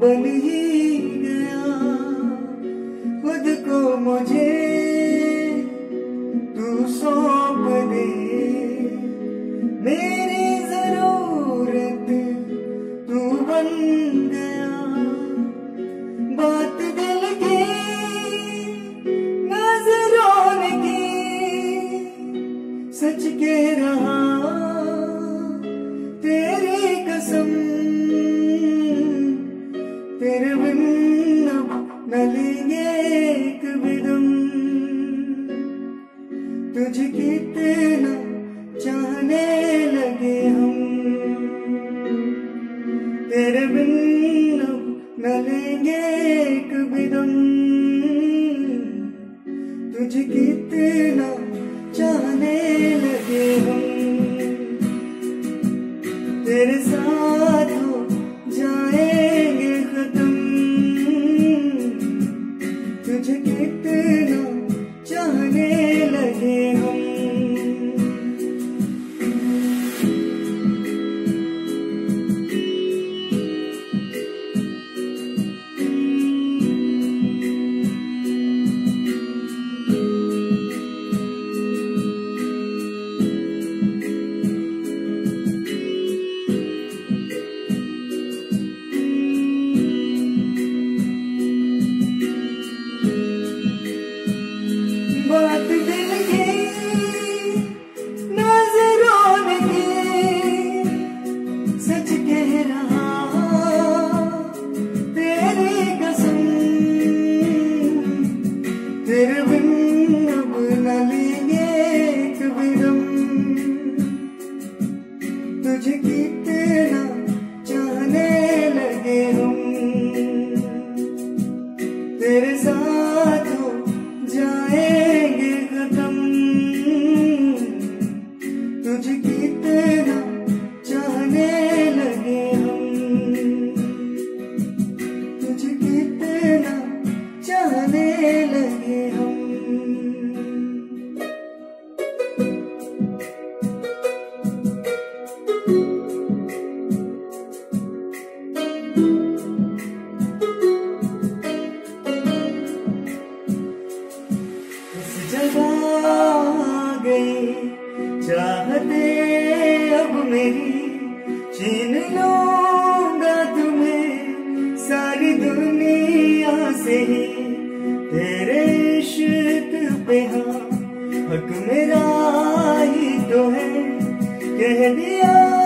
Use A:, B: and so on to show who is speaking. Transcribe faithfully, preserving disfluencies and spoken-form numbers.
A: बन ही गया। खुद को मुझे तू सौंप दे, मेरी जरूरत तू बन गया। बात दिल की नजरों की सच कह रहा, तेरी कसम तेरे बिन अब न लेंगे एक भी दम। तुझे कितना चाहने लगे हम, तेरे बिन अब न लेंगे एक भी दम। तुझे कितना चाहने लगे हम, तेरे साथ हो जाएंगे खत्म। तुझे कितना चाहने लगे हम। बात दिल की नजरों की सच कह रहा, तेरी कसम तेरे बिन अब न लेंगे एक भी दम। तुझे कितना चाहने लगे हम, तेरे साथ हो जाएंगे खत्म। तुझे कितना चाहने लगे हम, तुझे कितना चाहने लगे हम। जगा गई चाहते अब मेरी, छीन लूंगा तुम्हें सारी दुनिया से ही। तेरे इश्क पे हाँ हक मेरा ही तो है, कह दिया